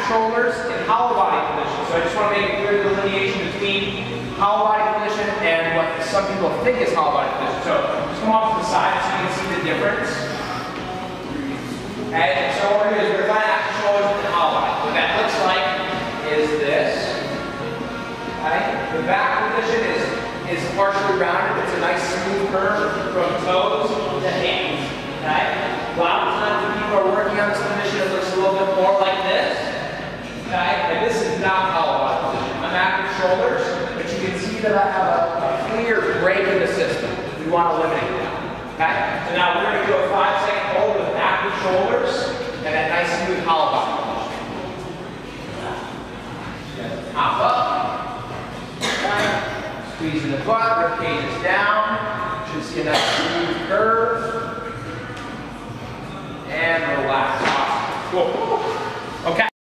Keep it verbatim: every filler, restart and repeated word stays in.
shoulders and hollow body position. So I just want to make a clear delineation between hollow body position and what some people think is hollow body position. So just come off to the side so you can see the difference. Okay, so what we're going to do is we're going to act shoulders and hollow body. What that looks like is this. Okay, the back position is, is partially rounded. It's a nice smooth curve from toes to hands. Okay, a lot of times when people are working on this position, it looks a little bit more like this. Okay, and this is not hollow body position. I'm active shoulders, but you can see that I have a, a clear break in the system. We want to eliminate that. Okay, so now we're going to do a five second hold with active shoulders and that nice smooth hollow body position. Hop up. Okay. Squeezing the butt, rib cage is down. Should see a nice smooth curve. And relax. Cool. Okay.